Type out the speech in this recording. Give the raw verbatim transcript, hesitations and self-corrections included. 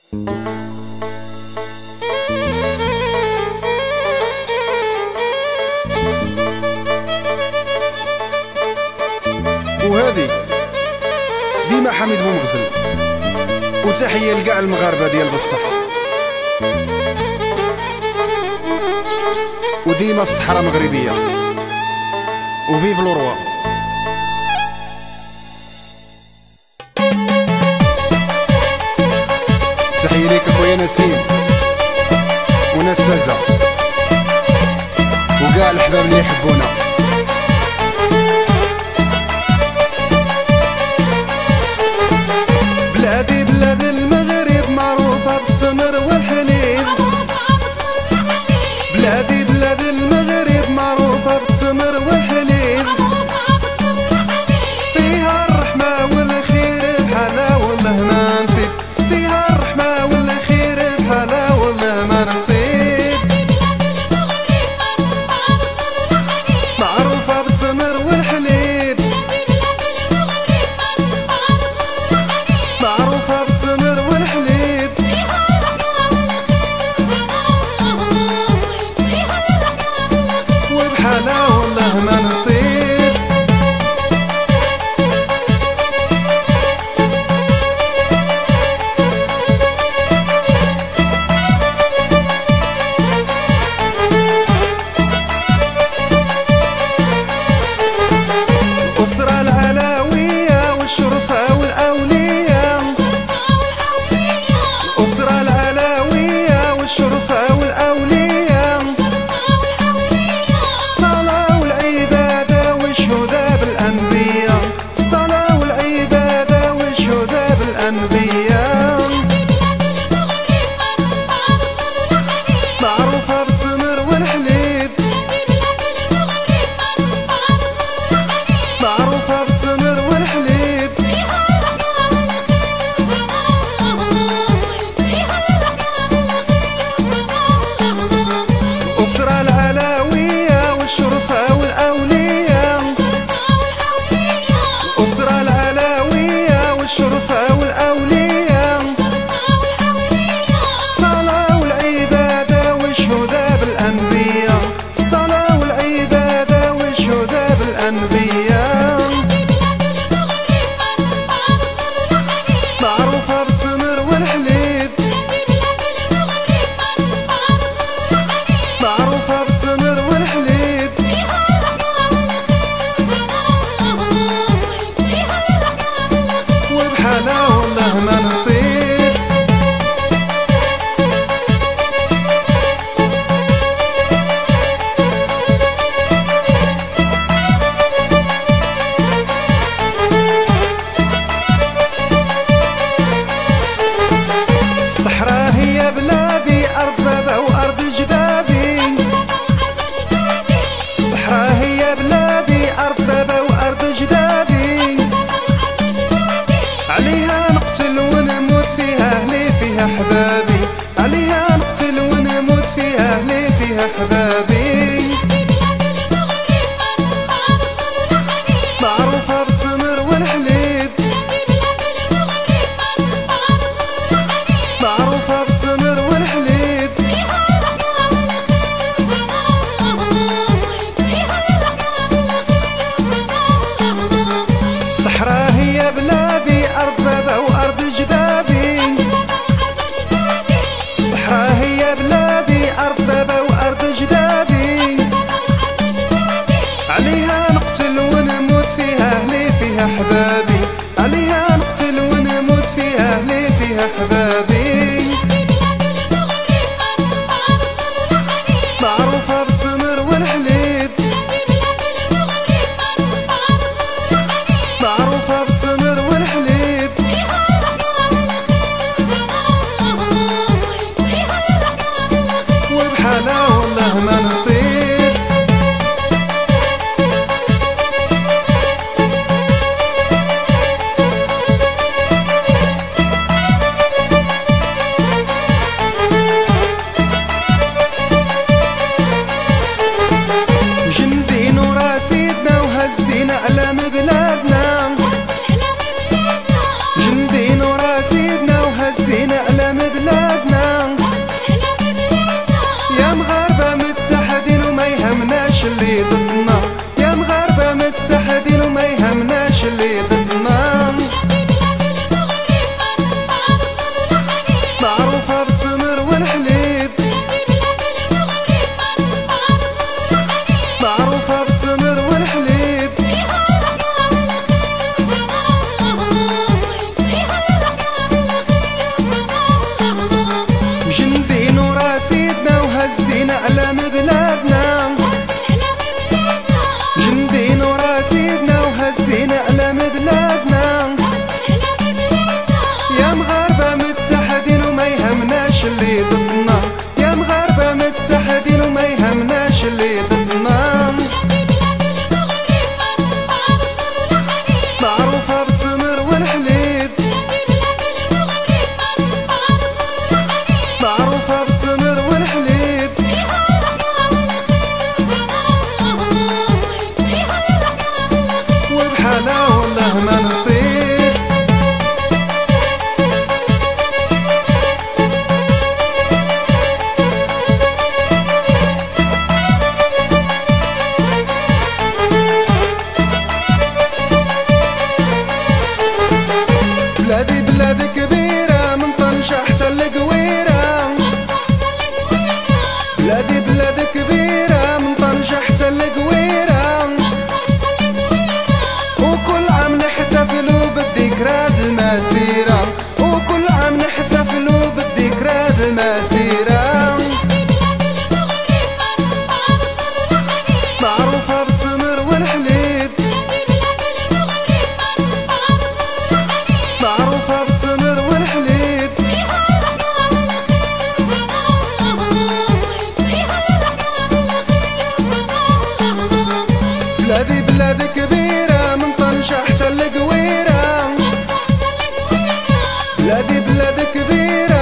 وهذه ديما حميد بومغزل، وتحية لكاع المغاربة ديال بصح، وديما الصحراء مغربية، وفيف لوروا. تحية ليك اخويا نسيم وناس سازا وكاع الحباب اللي يحبونا. بلادي بلاد المغرب معروفة بالتمر والحليب، بلادي بلاد المغرب معروفة بالتمر والحليب، فيها الرحمة والخير بحالها والله ما نسيت، فيها الرحمة والخير بحالها والله ما نسيت. معروفة بالتمر والحليب، معروفة بالتمر والحليب، وبحالها والله ما نسيت. الأسرة العلوية والشرفة والأولياء، الأسرة العلوية والشرفة والأولياء، الصلاة والعبادة والشهداء بالأنبياء، الصلاة والعبادة والشهداء بالأنبياء، معروفة بالتمر والحليب، معروفة بالتمر والحليب، الأسرة العلوية والشرفة والأولياء، الأسرة العلوية والشرفة والأولياء، الصلاة والعبادة والشهداء بالأنبياء، الصلاة والعبادة والشهداء بالأنبياء، معروفة بالتمر والحليب، معروفة بالتمر والحليب، وبحالها والله ما نسيت. الصحراء هي بلادي أرض بابا وأرض جدادي، الصحراء هي بلادي أرض بابا وأرض جدادي، عليها نقتل ونموت فيها أهلي فيها حبابي، عليها نقتل ونموت فيها أهلي فيها حبابي، معروفة بالتمر والحليب، معروفة بالتمر والحليب، الصحراء هي بلادي أرض بابا وأرض جدادي، الصحراء هي بلادي أرض بابا وأرض جدادي، عليها نقتل ونموت فيها أهلي فيها حبابي، عليها نقتل ونموت فيها أهلي فيها حبابي، معروفة بالتمر والحليب، معروفة بالتمر والحليب، وبحالها والله ما نسيت. وهزينا أعلام بلادنا. يا مغاربة متحدين وما يهمناش اللي ضدنا، يا مغاربة متحدين وما يهمناش اللي ضدنا. معروفة بالتمر والحليب، معروفة بالتمر والحليب. مجندين وراسيدنا وهزينا أعلام بلادنا، جندين وراسيدنا وهزينا أعلام بلادنا. يا مغاربة متحدين وما يهمناش اللي ضدنا، يا مغاربة متحدين وما يهمناش اللي ضدنا. معروفة بالتمر والحليب، معروفة بالتمر والحليب. وبحالها والله ما نصيب. بلادي بلاد كبيرة من طنجة حتى القويرة، بلادي بلاد كبيرة من طنجة حتى القويرة. وكل عام نحتفلوا بالذكرى المسيرة، وكل عام نحتفلوا بالذكرى المسيرة. معروفة بالتمر والحليب، معروفة بالتمر والحليب. بلادي بلاد كبيرة من طنجة حتى القويرة، بلادي بلاد كبيرة